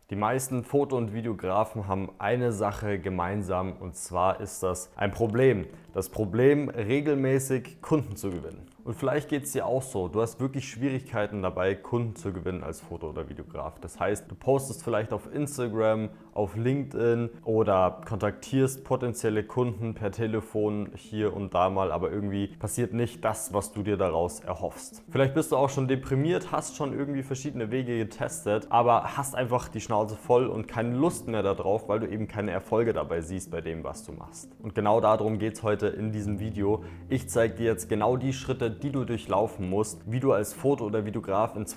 Die meisten Foto- und Videografen haben eine Sache gemeinsam, und zwar ist das ein Problem. Das Problem, regelmäßig Kunden zu gewinnen. Und vielleicht geht es dir auch so, du hast wirklich Schwierigkeiten dabei, Kunden zu gewinnen als Foto- oder Videograf. Das heißt, du postest vielleicht auf Instagram, auf LinkedIn oder kontaktierst potenzielle Kunden per Telefon hier und da mal, aber irgendwie passiert nicht das, was du dir daraus erhoffst. Vielleicht bist du auch schon deprimiert, hast schon irgendwie verschiedene Wege getestet, aber hast einfach die Schnauze voll und keine Lust mehr darauf, weil du eben keine Erfolge dabei siehst bei dem, was du machst. Und genau darum geht es heute in diesem Video. Ich zeige dir jetzt genau die Schritte, die du durchlaufen musst, wie du als Foto- oder Videograf in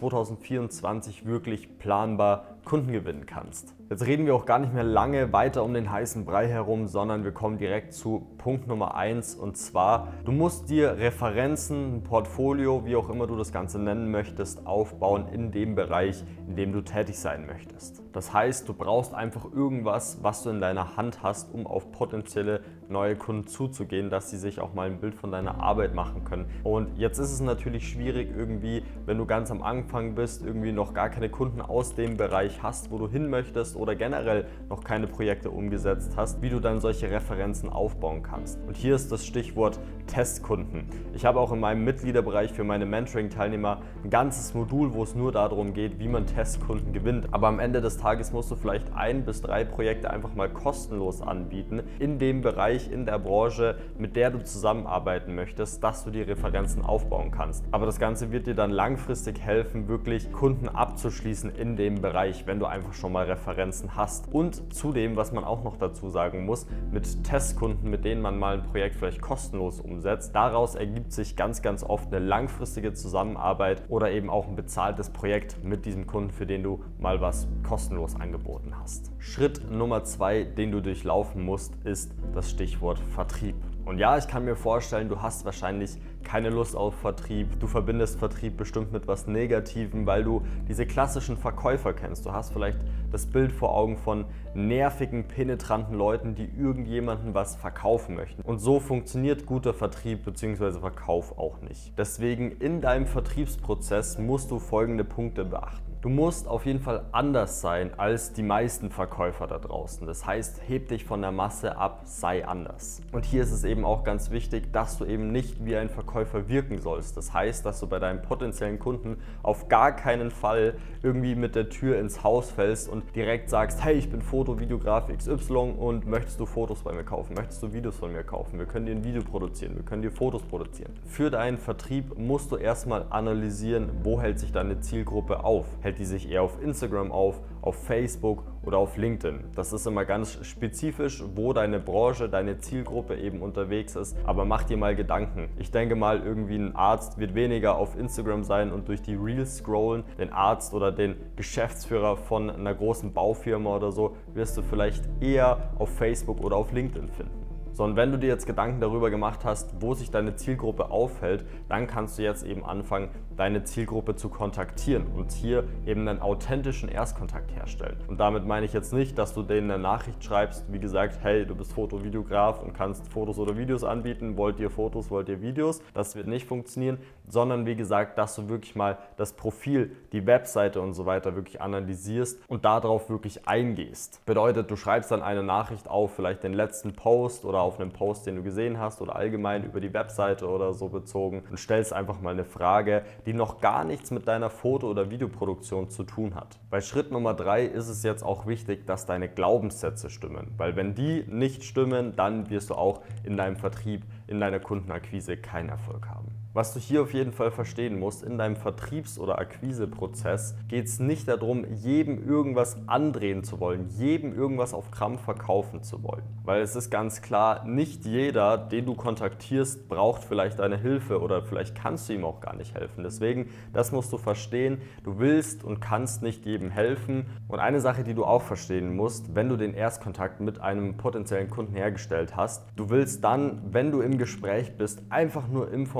2024 wirklich planbar Kunden gewinnen kannst. Jetzt reden wir auch gar nicht mehr lange weiter um den heißen Brei herum, sondern wir kommen direkt zu Punkt Nummer 1, und zwar, du musst dir Referenzen, ein Portfolio, wie auch immer du das Ganze nennen möchtest, aufbauen in dem Bereich, in dem du tätig sein möchtest. Das heißt, du brauchst einfach irgendwas, was du in deiner Hand hast, um auf potenzielle neue Kunden zuzugehen, dass sie sich auch mal ein Bild von deiner Arbeit machen können. Und jetzt ist es natürlich schwierig irgendwie, wenn du ganz am Anfang bist, irgendwie noch gar keine Kunden aus dem Bereich hast, wo du hin möchtest, oder generell noch keine Projekte umgesetzt hast, wie du dann solche Referenzen aufbauen kannst. Und hier ist das Stichwort Testkunden. Ich habe auch in meinem Mitgliederbereich für meine Mentoring-Teilnehmer ein ganzes Modul, wo es nur darum geht, wie man Testkunden gewinnt. Aber am Ende des Tages musst du vielleicht 1 bis 3 Projekte einfach mal kostenlos anbieten in dem Bereich, in der Branche, mit der du zusammenarbeiten möchtest, dass du die Referenzen aufbauen kannst. Aber das Ganze wird dir dann langfristig helfen, wirklich Kunden abzuschließen in dem Bereich, wenn du einfach schon mal Referenzen hast. Und zudem, was man auch noch dazu sagen muss, mit Testkunden, mit denen man mal ein Projekt vielleicht kostenlos umsetzt, daraus ergibt sich ganz, ganz oft eine langfristige Zusammenarbeit oder eben auch ein bezahltes Projekt mit diesem Kunden, für den du mal was kostenlos angeboten hast. Schritt Nummer 2, den du durchlaufen musst, ist das Stichwort Vertrieb. Und ja, ich kann mir vorstellen, du hast wahrscheinlich keine Lust auf Vertrieb. Du verbindest Vertrieb bestimmt mit was Negativem, weil du diese klassischen Verkäufer kennst. Du hast vielleicht das Bild vor Augen von nervigen, penetranten Leuten, die irgendjemandem was verkaufen möchten. Und so funktioniert guter Vertrieb bzw. Verkauf auch nicht. Deswegen in deinem Vertriebsprozess musst du folgende Punkte beachten. Du musst auf jeden Fall anders sein als die meisten Verkäufer da draußen. Das heißt, heb dich von der Masse ab, sei anders. Und hier ist es eben auch ganz wichtig, dass du eben nicht wie ein Verkäufer wirken sollst. Das heißt, dass du bei deinem potenziellen Kunden auf gar keinen Fall irgendwie mit der Tür ins Haus fällst und direkt sagst, hey, ich bin Foto-Videograf XY und möchtest du Fotos bei mir kaufen? Möchtest du Videos von mir kaufen? Wir können dir ein Video produzieren, wir können dir Fotos produzieren. Für deinen Vertrieb musst du erstmal analysieren, wo hält sich deine Zielgruppe auf? Hält die sich eher auf Instagram auf Facebook oder auf LinkedIn. Das ist immer ganz spezifisch, wo deine Branche, deine Zielgruppe eben unterwegs ist, aber mach dir mal Gedanken. Ich denke mal, irgendwie ein Arzt wird weniger auf Instagram sein und durch die Reels scrollen. Den Arzt oder den Geschäftsführer von einer großen Baufirma oder so wirst du vielleicht eher auf Facebook oder auf LinkedIn finden. So, und wenn du dir jetzt Gedanken darüber gemacht hast, wo sich deine Zielgruppe aufhält, dann kannst du jetzt eben anfangen, deine Zielgruppe zu kontaktieren und hier eben einen authentischen Erstkontakt herstellen. Und damit meine ich jetzt nicht, dass du denen eine Nachricht schreibst, wie gesagt, hey, du bist Foto-Videograf und kannst Fotos oder Videos anbieten, wollt ihr Fotos, wollt ihr Videos? Das wird nicht funktionieren, sondern wie gesagt, dass du wirklich mal das Profil, die Webseite und so weiter wirklich analysierst und darauf wirklich eingehst. Bedeutet, du schreibst dann eine Nachricht auf, vielleicht den letzten Post oder auf einen Post, den du gesehen hast oder allgemein über die Webseite oder so bezogen und stellst einfach mal eine Frage, die noch gar nichts mit deiner Foto- oder Videoproduktion zu tun hat. Bei Schritt Nummer 3 ist es jetzt auch wichtig, dass deine Glaubenssätze stimmen, weil wenn die nicht stimmen, dann wirst du auch in deinem Vertrieb, in deiner Kundenakquise keinen Erfolg haben. Was du hier auf jeden Fall verstehen musst, in deinem Vertriebs- oder Akquiseprozess geht es nicht darum, jedem irgendwas andrehen zu wollen, jedem irgendwas auf Krampf verkaufen zu wollen. Weil es ist ganz klar, nicht jeder, den du kontaktierst, braucht vielleicht deine Hilfe oder vielleicht kannst du ihm auch gar nicht helfen. Deswegen, das musst du verstehen, du willst und kannst nicht jedem helfen. Und eine Sache, die du auch verstehen musst, wenn du den Erstkontakt mit einem potenziellen Kunden hergestellt hast, du willst dann, wenn du im Gespräch bist, einfach nur Informationen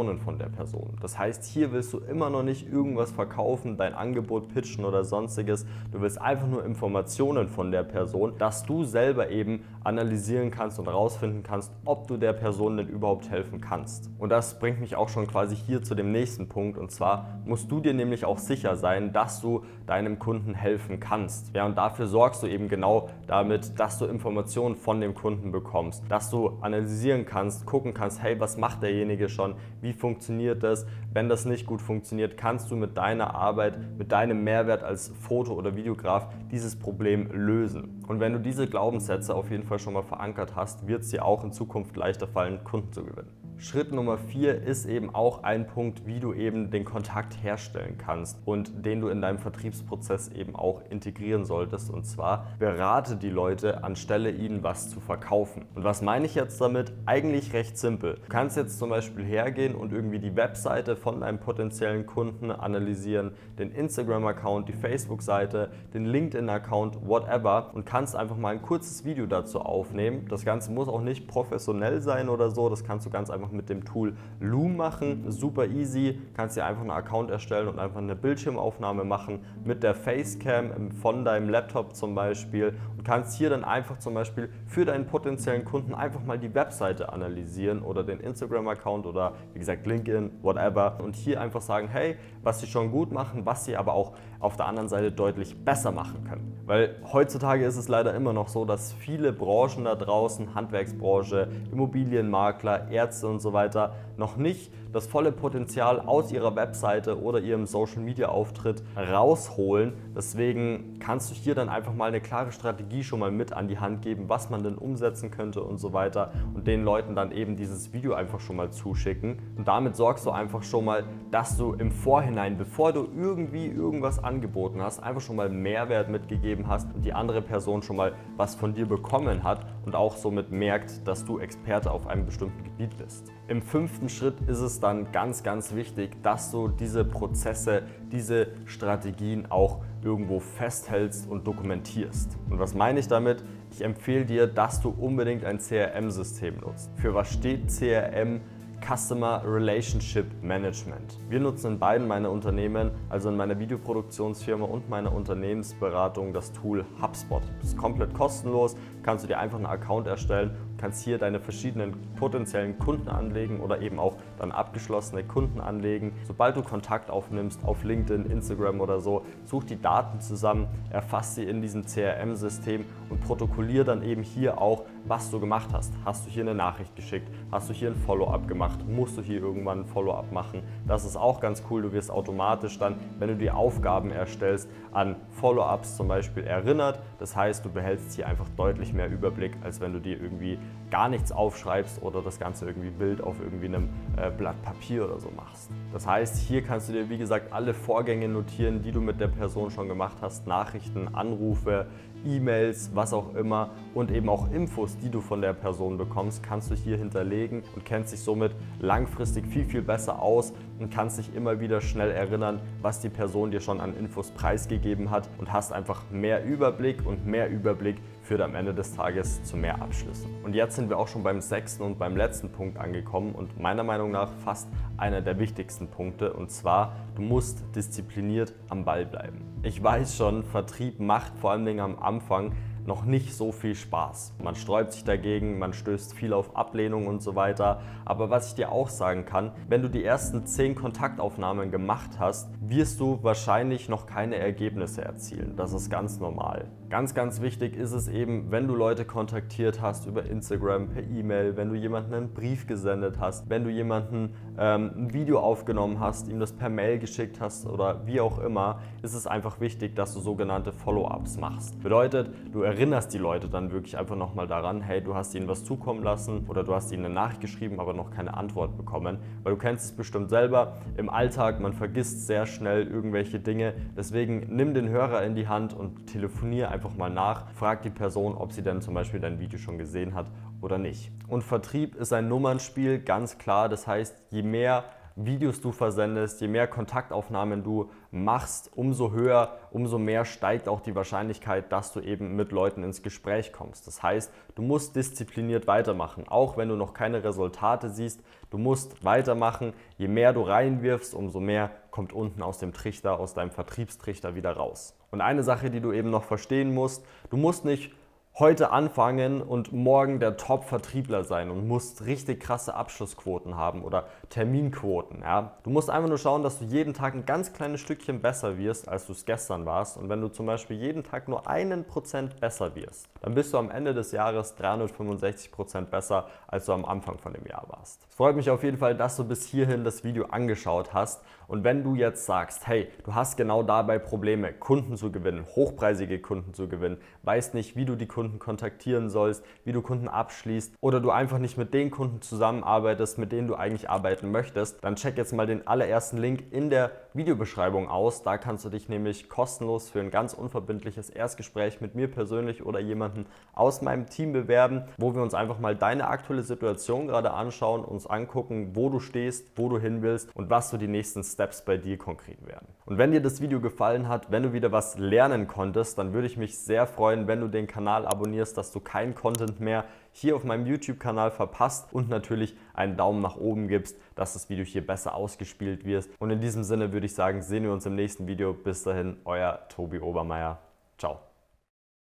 Informationen von der Person. Das heißt, hier willst du immer noch nicht irgendwas verkaufen, dein Angebot pitchen oder sonstiges. Du willst einfach nur Informationen von der Person, dass du selber eben analysieren kannst und herausfinden kannst, ob du der Person denn überhaupt helfen kannst. Und das bringt mich auch schon quasi hier zu dem nächsten Punkt, und zwar musst du dir nämlich auch sicher sein, dass du deinem Kunden helfen kannst. Ja, und dafür sorgst du eben genau damit, dass du Informationen von dem Kunden bekommst, dass du analysieren kannst, gucken kannst, hey, was macht derjenige schon, wie funktioniert das? Wenn das nicht gut funktioniert, kannst du mit deiner Arbeit, mit deinem Mehrwert als Foto- oder Videograf dieses Problem lösen. Und wenn du diese Glaubenssätze auf jeden Fall schon mal verankert hast, wird es dir auch in Zukunft leichter fallen, Kunden zu gewinnen. Schritt Nummer 4 ist eben auch ein Punkt, wie du eben den Kontakt herstellen kannst und den du in deinem Vertriebsprozess eben auch integrieren solltest. Und zwar berate die Leute, anstelle ihnen was zu verkaufen. Und was meine ich jetzt damit? Eigentlich recht simpel. Du kannst jetzt zum Beispiel hergehen und irgendwie die Webseite von deinem potenziellen Kunden analysieren, den Instagram-Account, die Facebook-Seite, den LinkedIn-Account, whatever, und kannst einfach mal ein kurzes Video dazu aufnehmen. Das Ganze muss auch nicht professionell sein oder so, das kannst du ganz einfach mit dem Tool Loom machen. Super easy, kannst dir einfach einen Account erstellen und einfach eine Bildschirmaufnahme machen mit der Facecam von deinem Laptop zum Beispiel und kannst hier dann einfach zum Beispiel für deinen potenziellen Kunden einfach mal die Webseite analysieren oder den Instagram-Account oder wie gesagt LinkedIn, whatever, und hier einfach sagen, hey, was sie schon gut machen, was sie aber auch auf der anderen Seite deutlich besser machen können. Weil heutzutage ist es leider immer noch so, dass viele Branchen da draußen, Handwerksbranche, Immobilienmakler, Ärzte und so weiter, noch nicht das volle Potenzial aus ihrer Webseite oder ihrem Social-Media-Auftritt rausholen. Deswegen kannst du hier dann einfach mal eine klare Strategie schon mal mit an die Hand geben, was man denn umsetzen könnte und so weiter, und den Leuten dann eben dieses Video einfach schon mal zuschicken. Und damit sorgst du einfach schon mal, dass du im Vorhinein, bevor du irgendwie irgendwas angeboten hast, einfach schon mal Mehrwert mitgegeben hast und die andere Person schon mal was von dir bekommen hat und auch somit merkt, dass du Experte auf einem bestimmten Gebiet bist. Im 5. Schritt ist es dann ganz, ganz wichtig, dass du diese Prozesse, diese Strategien auch irgendwo festhältst und dokumentierst. Und was meine ich damit? Ich empfehle dir, dass du unbedingt ein CRM-System nutzt. Für was steht CRM? Customer Relationship Management. Wir nutzen in beiden meiner Unternehmen, also in meiner Videoproduktionsfirma und meiner Unternehmensberatung, das Tool HubSpot. Das ist komplett kostenlos, kannst du dir einfach einen Account erstellen, kannst hier deine verschiedenen potenziellen Kunden anlegen oder eben auch dann abgeschlossene Kunden anlegen. Sobald du Kontakt aufnimmst auf LinkedIn, Instagram oder so, such die Daten zusammen, erfasst sie in diesem CRM-System und protokollier dann eben hier auch, was du gemacht hast. Hast du hier eine Nachricht geschickt? Hast du hier ein Follow-up gemacht? Musst du hier irgendwann ein Follow-up machen? Das ist auch ganz cool. Du wirst automatisch dann, wenn du die Aufgaben erstellst, an Follow-ups zum Beispiel erinnert. Das heißt, du behältst hier einfach deutlich mehr Überblick, als wenn du dir irgendwie gar nichts aufschreibst oder das Ganze irgendwie wild auf irgendwie einem Blatt Papier oder so machst. Das heißt, hier kannst du dir wie gesagt alle Vorgänge notieren, die du mit der Person schon gemacht hast, Nachrichten, Anrufe, E-Mails, was auch immer, und eben auch Infos, die du von der Person bekommst, kannst du hier hinterlegen und kennst dich somit langfristig viel, viel besser aus und kannst dich immer wieder schnell erinnern, was die Person dir schon an Infos preisgegeben hat, und hast einfach mehr Überblick, und mehr Überblick führt am Ende des Tages zu mehr Abschlüssen. Und jetzt sind wir auch schon beim 6. und beim letzten Punkt angekommen und meiner Meinung nach fast einer der wichtigsten Punkte, und zwar, du musst diszipliniert am Ball bleiben. Ich weiß schon, Vertrieb macht vor allen Dingen am Anfang noch nicht so viel Spaß. Man sträubt sich dagegen, man stößt viel auf Ablehnung und so weiter. Aber was ich dir auch sagen kann, wenn du die ersten 10 Kontaktaufnahmen gemacht hast, wirst du wahrscheinlich noch keine Ergebnisse erzielen. Das ist ganz normal. Ganz, ganz wichtig ist es eben, wenn du Leute kontaktiert hast über Instagram, per E-Mail, wenn du jemanden einen Brief gesendet hast, wenn du jemanden ein Video aufgenommen hast, ihm das per Mail geschickt hast oder wie auch immer, ist es einfach wichtig, dass du sogenannte Follow-ups machst. Bedeutet, du erinnerst die Leute dann wirklich einfach nochmal daran, hey, du hast ihnen was zukommen lassen oder du hast ihnen eine Nachricht geschrieben, aber noch keine Antwort bekommen. Weil du kennst es bestimmt selber, im Alltag, man vergisst sehr schnell irgendwelche Dinge. Deswegen nimm den Hörer in die Hand und telefonier einfach mal nach. Frag die Person, ob sie denn zum Beispiel dein Video schon gesehen hat oder nicht. Und Vertrieb ist ein Nummernspiel, ganz klar. Das heißt, je mehr Videos du versendest, je mehr Kontaktaufnahmen du machst, umso höher, umso mehr steigt auch die Wahrscheinlichkeit, dass du eben mit Leuten ins Gespräch kommst. Das heißt, du musst diszipliniert weitermachen, auch wenn du noch keine Resultate siehst. Du musst weitermachen. Je mehr du reinwirfst, umso mehr kommt unten aus dem Trichter, aus deinem Vertriebstrichter wieder raus. Und eine Sache, die du eben noch verstehen musst, du musst nicht heute anfangen und morgen der Top-Vertriebler sein und musst richtig krasse Abschlussquoten haben oder Terminquoten. Ja? Du musst einfach nur schauen, dass du jeden Tag ein ganz kleines Stückchen besser wirst, als du es gestern warst. Und wenn du zum Beispiel jeden Tag nur 1% besser wirst, dann bist du am Ende des Jahres 365% besser, als du am Anfang von dem Jahr warst. Es freut mich auf jeden Fall, dass du bis hierhin das Video angeschaut hast. Und wenn du jetzt sagst, hey, du hast genau dabei Probleme, Kunden zu gewinnen, hochpreisige Kunden zu gewinnen, weißt nicht, wie du die Kunden kontaktieren sollst, wie du Kunden abschließt oder du einfach nicht mit den Kunden zusammenarbeitest, mit denen du eigentlich arbeiten möchtest, dann check jetzt mal den allerersten Link in der Videobeschreibung aus. Da kannst du dich nämlich kostenlos für ein ganz unverbindliches Erstgespräch mit mir persönlich oder jemanden aus meinem Team bewerben, wo wir uns einfach mal deine aktuelle Situation gerade anschauen, uns angucken, wo du stehst, wo du hin willst und was so die nächsten Steps bei dir konkret werden. Und wenn dir das Video gefallen hat, wenn du wieder was lernen konntest, dann würde ich mich sehr freuen, wenn du den Kanal abonnierst, dass du keinen Content mehr hier auf meinem YouTube-Kanal verpasst und natürlich einen Daumen nach oben gibst, dass das Video hier besser ausgespielt wird. Und in diesem Sinne würde ich sagen, sehen wir uns im nächsten Video. Bis dahin, euer Tobi Obermeier. Ciao.